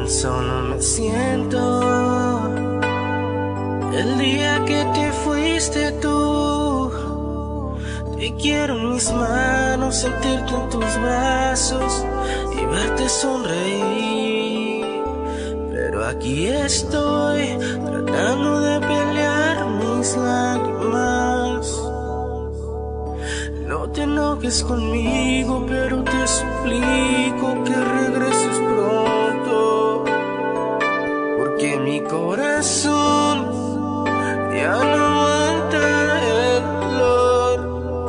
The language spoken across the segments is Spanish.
tan solo me siento el día que te fuiste tú. Te quiero en mis manos, sentirte en tus brazos y verte sonreír. Pero aquí estoy tratando de pelear mis lágrimas. No te enojes conmigo, pero te suplico que regreses pronto, porque mi corazón ya no aguanta el dolor.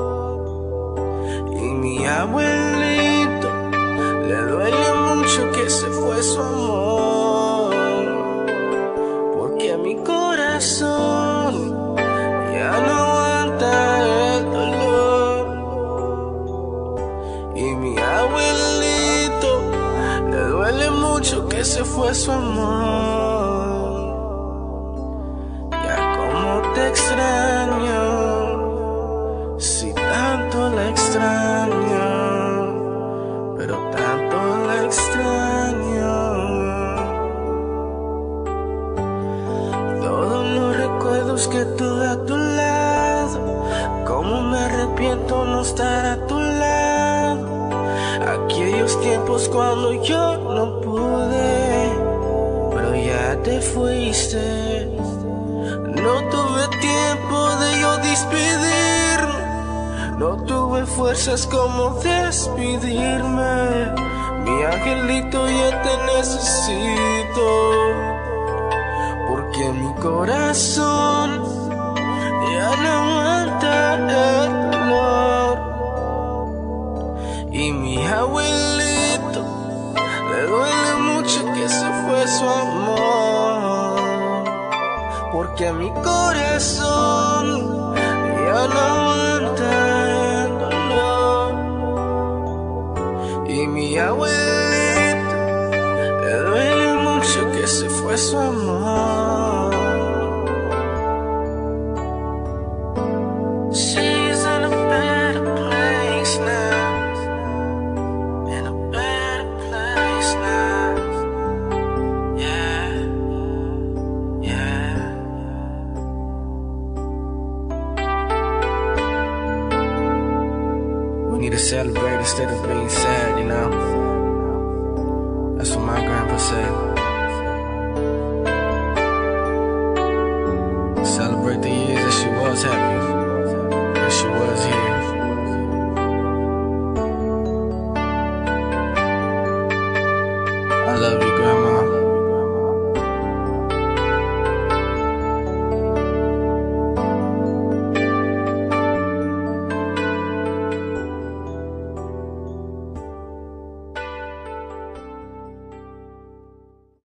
Y mi abuelito le duele mucho que se fue su amor, porque mi corazón ya no aguanta el dolor. Y mi abuelito le duele mucho que se fue su amor. Ya como te extraño, si tanto la extraño, pero tanto la extraño. Todos los recuerdos que tuve a tu lado, cómo me arrepiento no estar a tu lado. Aquellos tiempos cuando yo no pude, pero ya te fuiste. No tuve tiempo de yo despedirme, no tuve fuerzas como despedirme. Mi angelito, ya te necesito, porque mi corazón ya no aguanta el dolor. Y mi abuelito le duele mucho que se fue su amor, porque mi corazón ya no aguanta el dolor. Y mi abuelito le duele mucho que se fue su amor. She's in a better place now, in a better place now. Yeah, yeah. We need to celebrate instead of being sad, you know. That's what my grandma